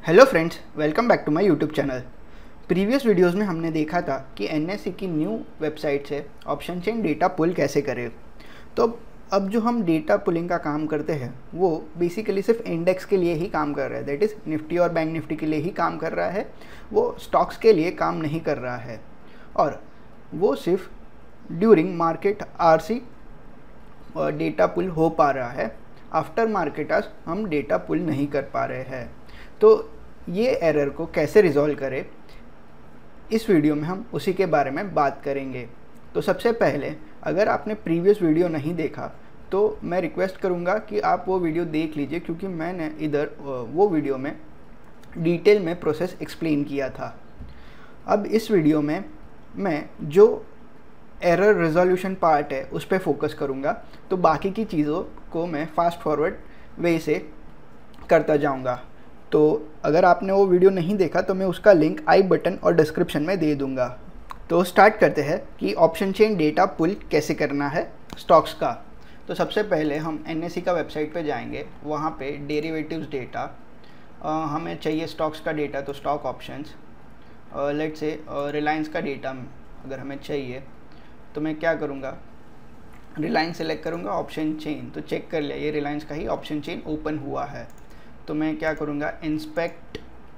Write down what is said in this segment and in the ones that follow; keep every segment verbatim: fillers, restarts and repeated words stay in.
Hello friends, welcome back to my YouTube channel. Previous videos में हमने देखा था कि एनएससी की न्यू वेबसाइट से ऑप्शन चेन डेटा पुल कैसे करें। तो अब जो हम डेटा पुलिंग का काम करते हैं वो बेसिकली सिर्फ इंडेक्स के लिए ही काम कर रहा है, दैट इज़ निफ्टी और बैंक निफ्टी के लिए ही काम कर रहा है। वो स्टॉक्स के लिए काम नहीं कर रहा है और वो सिर्फ ड्यूरिंग मार्केट आरसी डेटा पुल हो पा रहा है। आफ्टर मार्केट आवर्स हम डेटा पुल नहीं कर पा रहे हैं। तो ये एरर को कैसे रिजॉल्व करें, इस वीडियो में हम उसी के बारे में बात करेंगे। तो सबसे पहले अगर आपने प्रीवियस वीडियो नहीं देखा तो मैं रिक्वेस्ट करूँगा कि आप वो वीडियो देख लीजिए, क्योंकि मैंने इधर वो वीडियो में डिटेल में प्रोसेस एक्सप्लेन किया था। अब इस वीडियो में मैं जो एरर रिजोल्यूशन पार्ट है उस पर फोकस करूँगा, तो बाकी की चीज़ों को मैं फास्ट फॉरवर्ड वे से करता जाऊँगा। तो अगर आपने वो वीडियो नहीं देखा तो मैं उसका लिंक आई बटन और डिस्क्रिप्शन में दे दूँगा। तो स्टार्ट करते हैं कि ऑप्शन चेन डेटा पुल कैसे करना है स्टॉक्स का। तो सबसे पहले हम एनएससी का वेबसाइट पे जाएंगे, वहाँ पे डेरिवेटिव्स डेटा हमें चाहिए, स्टॉक्स का डेटा तो stock options, let's say Reliance का डेटा अगर हमें चाहिए तो मैं क्या करूँगा, रिलायंस सेलेक्ट करूँगा, ऑप्शन चेन। तो चेक कर लिया ये रिलायंस का ही ऑप्शन चेन ओपन हुआ है। तो मैं क्या करूँगा, इंस्पेक्ट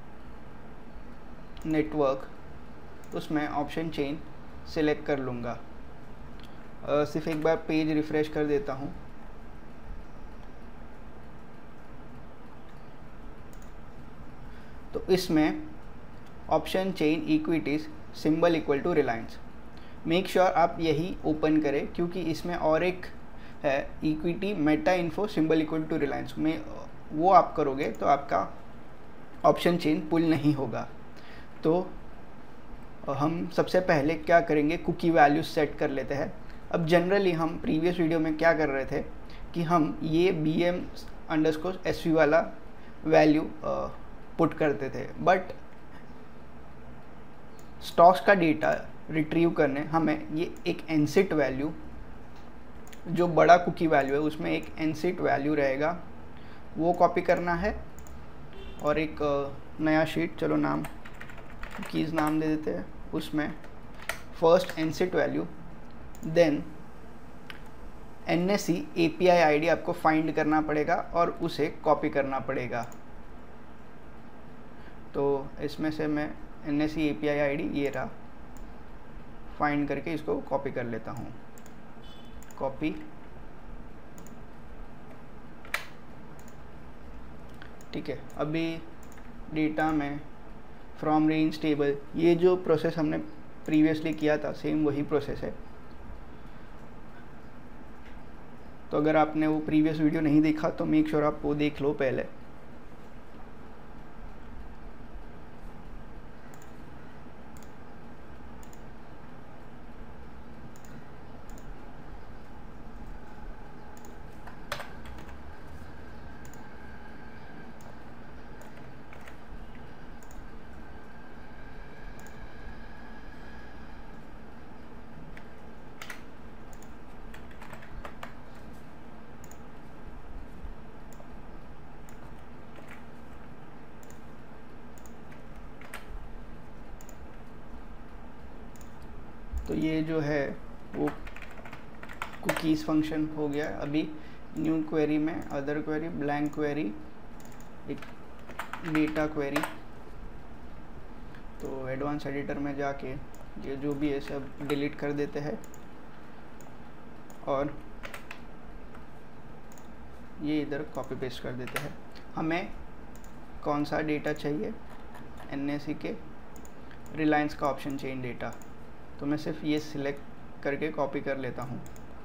नेटवर्क, उसमें ऑप्शन चेन सिलेक्ट कर लूँगा। सिर्फ एक बार पेज रिफ़्रेश कर देता हूँ। तो इसमें option chain equities symbol equal to Reliance, make sure आप यही ओपन करें, क्योंकि इसमें और एक है equity meta info symbol equal to Reliance में, वो आप करोगे तो आपका ऑप्शन चेन पुल नहीं होगा। तो हम सबसे पहले क्या करेंगे, कुकी वैल्यू सेट कर लेते हैं। अब जनरली हम प्रीवियस वीडियो में क्या कर रहे थे कि हम ये B M underscore S V वाला वैल्यू पुट करते थे, बट स्टॉक्स का डेटा रिट्रीव करने हमें ये एक एनसिट वैल्यू, जो बड़ा कुकी वैल्यू है उसमें एक एनसिट वैल्यू रहेगा, वो कॉपी करना है। और एक नया शीट, चलो नाम कुकीज़ नाम दे देते हैं, उसमें फर्स्ट एनसिट value, then NSC API ID आपको फाइंड करना पड़ेगा और उसे कॉपी करना पड़ेगा। तो इसमें से मैं एनएससी एपीआई आईडी ये रहा, फाइंड करके इसको कॉपी कर लेता हूँ, कॉपी। ठीक है, अभी डेटा में फ्रॉम रेंज टेबल, ये जो प्रोसेस हमने प्रीवियसली किया था सेम वही प्रोसेस है। तो अगर आपने वो प्रीवियस वीडियो नहीं देखा तो मेक श्योर आप वो देख लो पहले। तो ये जो है वो कुकीज़ फंक्शन हो गया। अभी न्यू क्वेरी में अदर क्वेरी, ब्लैंक क्वेरी, एक डेटा क्वेरी। तो एडवांस एडिटर में जाके ये जो भी है सब डिलीट कर देते हैं और ये इधर कॉपी पेस्ट कर देते हैं। हमें कौन सा डेटा चाहिए, एनएससी के रिलायंस का ऑप्शन चेन डेटा। तो मैं सिर्फ ये सिलेक्ट करके कॉपी कर लेता हूँ।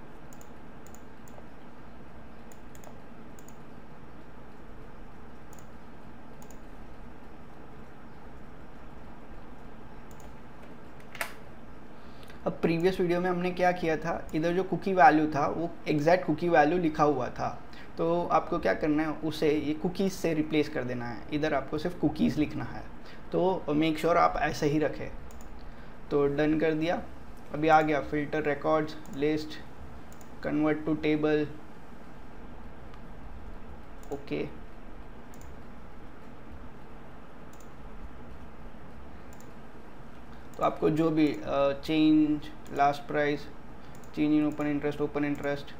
अब प्रीवियस वीडियो में हमने क्या किया था, इधर जो कुकी वैल्यू था वो एग्जैक्ट कुकी वैल्यू लिखा हुआ था। तो आपको क्या करना है, उसे ये कुकीज़ से रिप्लेस कर देना है। इधर आपको सिर्फ कुकीज़ लिखना है, तो मेक श्योर आप ऐसे ही रखें। तो डन कर दिया। अभी आ गया filter records, list, convert to table, okay. तो आपको जो भी change last price, change in open interest, open interest,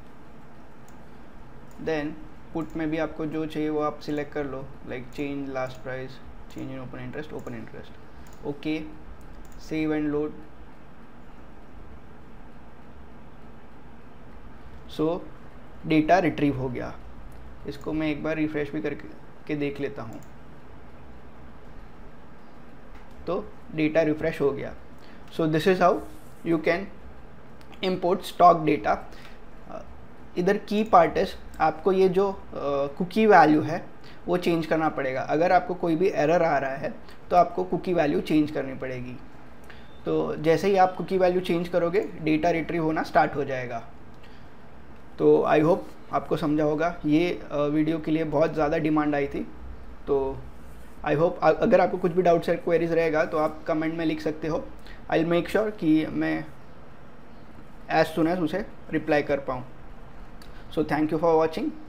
then put में भी आपको जो चाहिए वो आप सिलेक्ट कर लो, like change last price, change in open interest, open interest. Okay, save and load. So data retrieve हो गया। इसको मैं एक बार रिफ्रेश भी करके के देख लेता हूँ, तो डेटा रिफ्रेश हो गया। So this is how you can import stock data. इधर की पार्ट इज आपको ये जो कुकी uh, वैल्यू है वो चेंज करना पड़ेगा। अगर आपको कोई भी एरर आ रहा है तो आपको कुकी वैल्यू चेंज करनी पड़ेगी। तो जैसे ही आप कुकी वैल्यू चेंज करोगे डेटा रिट्रीव होना स्टार्ट हो जाएगा। तो आई होप आपको समझा होगा। ये वीडियो के लिए बहुत ज़्यादा डिमांड आई थी, तो आई होप अगर आपको कुछ भी डाउट्स या क्वेरीज रहेगा तो आप कमेंट में लिख सकते हो। आई विल मेक श्योर कि मैं एज सुन एज उसे रिप्लाई कर पाऊँ। So thank you for watching.